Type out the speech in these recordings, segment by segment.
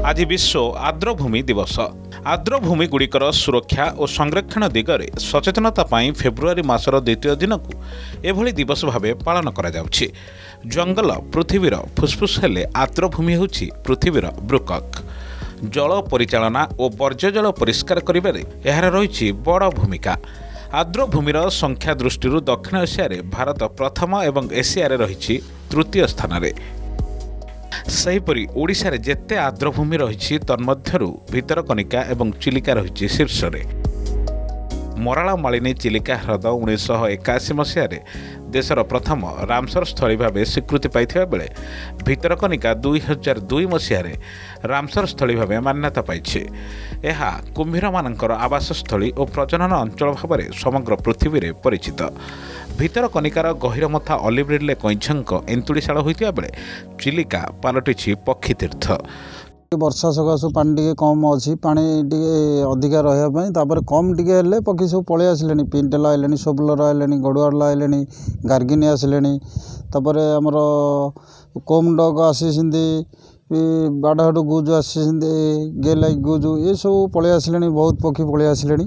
आज विश्व आर्द्रभूमि दिवस। आर्द्रभूमि गुड़िकर सुरक्षा और संरक्षण दिगरे सचेतनता पाई फेब्रुआरी मासर द्वितीय दिन को एभली दिवस भावे पालन करा जाउछि। जंगल पृथ्वीर फुसफुस हेले आर्द्रभूमि होछि पृथ्वीर बृकक। जल परिचालना और वर्ज्य जल परिष्कार करिबारे एहार रहिछि बड़ भूमिका। आर्द्रभूमिर संख्या दृष्टि दक्षिण एशिया भारत प्रथम एवं एशिया रहिछि तृतीय स्थान रे। सेहीपरि ओडिशा रे जेते आर्द्रभूमि रहिछि तन्मध्यरु भितरकनिका एवं चिलिका रहिछि शीर्ष रे। मराला मालिनी चिलिका ह्रद 1981 मसीह देशर प्रथम रामसर स्थली भाव स्वीकृति पाइथिबा बेले भितरकनिका 2002 मसीह रामसर स्थली भाव मान्यता पाइछि। एहा कुम्भीर मानकर आवास स्थली और प्रजनन अंचल भाव समग्र पृथ्वी रे परिचित। भितरकनिकार गहिरमथा ऑलिव रिडले कईछंक एंतुड़ीशाल होइतिबा बेले चिलिका पलटिछि पक्षी तीर्थ। वर्षा सकाशु पानी टे कम अच्छी पानी टे अधिका रहा कम टे पक्षी सब पलि आसिले पिंटेल आइले सोबलर आइले गड़ुआल आइले गार्गिनी आसिले आमर कोम डग आसी बाड़ाहाटू गुजु आसी गेलाई गुजु ये सब पलि आसिले बहुत पक्षी पलि आसिले।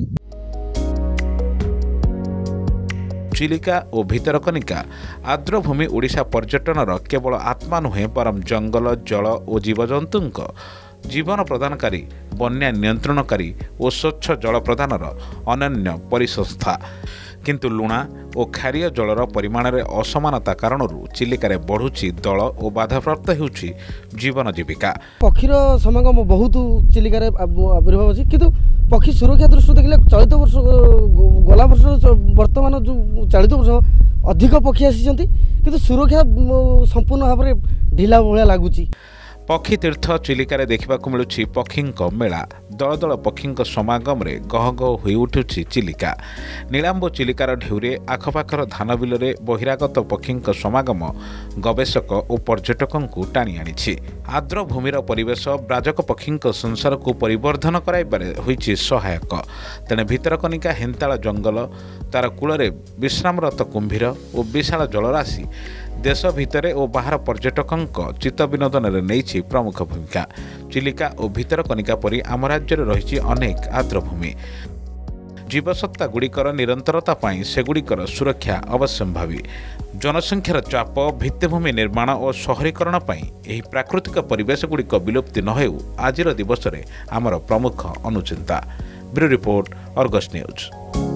चिलिका और भितरकनिका आर्द्रभूमि ओडिशा पर्यटनर केवल आत्मा नुहे बरम जंगल जल और जीवजंतुंक जीवन प्रदानकारी बन्या नियंत्रणकारी और स्वच्छ जल प्रदानर अनन्य परिसंस्था। किंतु लुणा और क्षारीय जलर परिमाण में असमानता कारण चिलिकार बढ़ुची दल और बाधाप्राप्त होउछि जीवन जीविका। पक्षीर समागम बहुत चिलिकार आविर्भाव अच्छी किंतु पक्षी सुरक्षा दृष्टि देखिले चलित वर्ष गला वर्ष वर्तमान जो चलित वर्ष अधिक पक्षी आसी किंतु सुरक्षा संपूर्ण भाव में ढिला भाया लगुच। पक्षी तीर्थ चिलिकार देखा मिलूँ पक्षी मेला दल दल पक्षी समागम रे गह गह हो उठुछि चिलिका। नीलांब चिलिकार ढेउरे आखपाखर धान बिलरे बहिरागत पक्षी समागम गवेषक और पर्यटकों को टाणी आनी। आर्द्रभूमिर परिवेश ब्राजक पक्षी संसार को परिवर्धन कराइबारे होइछि सहायक। तेणे भितरकनिका हेन्ताळ जंगल तार कूଳରେ विश्रामरत कुम्भीर और विशाल जलराशि देश भितरे और बाहर पर्यटकों चित्त विनोदन नहीं प्रमुख भूमिका। चिलिका और भितरकनिका परी आम राज्य रही अनेक आर्द्रभूमि। जीवसत्ता गुड़िकर निरंतरता पाई सेगुड़िकर सुरक्षा अवश्यंभावी। जनसंख्यार चाप भित्तिभूमि निर्माण और शहरीकरण पाई एही प्राकृतिक परिवेश गुड़िक विलुप्ति न हेउ आजिर दिवस रे आमर प्रमुख अनुचिंता। Bureau report, Argus news.